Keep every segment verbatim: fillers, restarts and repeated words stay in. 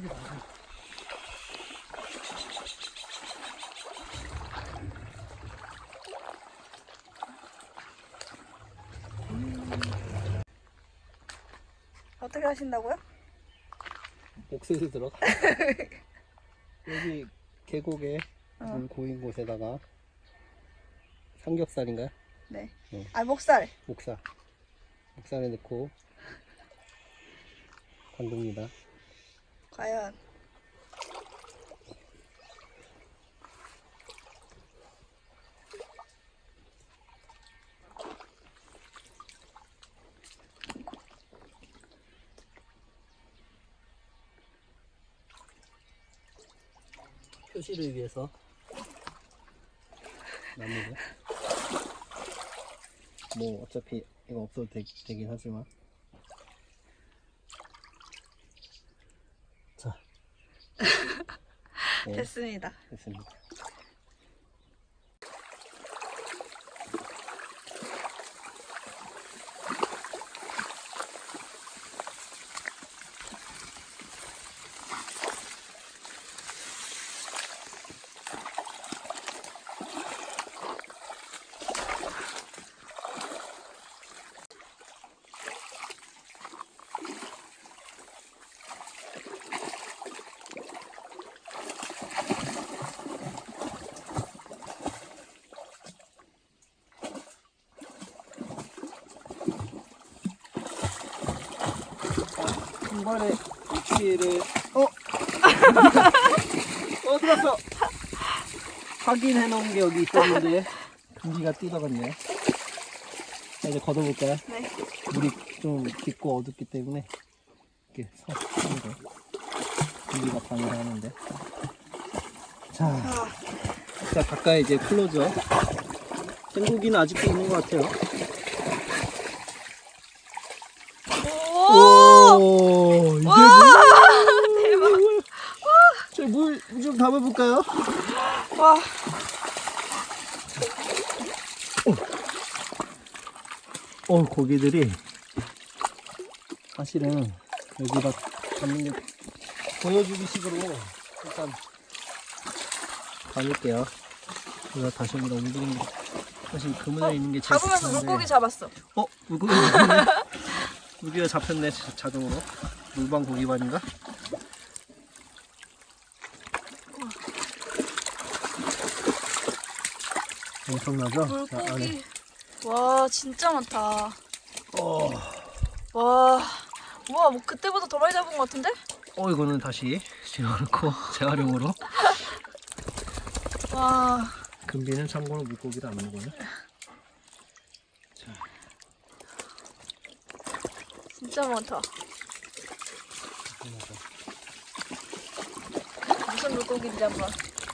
여기 나가. 어떻게 하신다고요? 옥새를 들어가. 여기 계곡에 어. 물 고인 곳에다가 삼겹살인가요? 네. 어. 아, 목살. 목살. 목살에 넣고 담굽니다. 과연. 표시를 위해서 납니다. 뭐 어차피 이거 없어도 되, 되긴 하지만. 자. 네, 됐습니다. 됐습니다. 신발에 위치를 어? 어디 갔어? 확인해 놓은 게 여기 있었는데 금기가 뜯어갔네요. 자, 이제 걷어볼까요? 네. 물이 좀 깊고 어둡기 때문에 이렇게 서 서는 거 금기가 방해를 하는데. 자, 아, 자 가까이 이제 클로저. 생고기는 아직도 있는 것 같아요. 오! 오, 이게 와! 대박. 저물 좀 담아볼까요? 와. 어, 고기들이 사실은 여기다 담는 게 보여주기 식으로 일단 담을게요. 그래서 다시 여기다 옮기는 게 사실 그물에 있는 게 제일 잡으면서 좋은데. 물고기 잡았어. 어? 물고기 잡혔네? 물고기가 잡혔네 자- 자동으로. 물방 고기반인가? 엄청나죠? 자, 안에. 물고기. 와, 진짜 많다. 어, 와. 우와, 뭐 그때보다 더 많이 잡은 것 같은데? 어 이거는 다시 집어넣고 재활용으로. 와. 금비는 참고로 물고기를 안 먹어요. 자, 진짜 많다. 하나 더. 무슨 물고기인지 한번.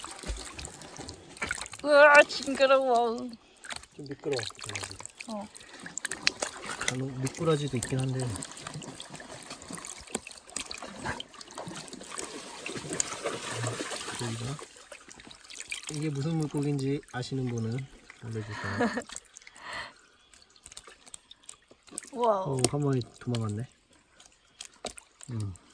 으아, 징그러워. 좀 미끄러워. 어. 간혹 미꾸라지도 있긴 한데. 보이나? 이게 무슨 물고기인지 아시는 분은 알려주세요. 우와. 어, 한 마리 도망갔네. 음.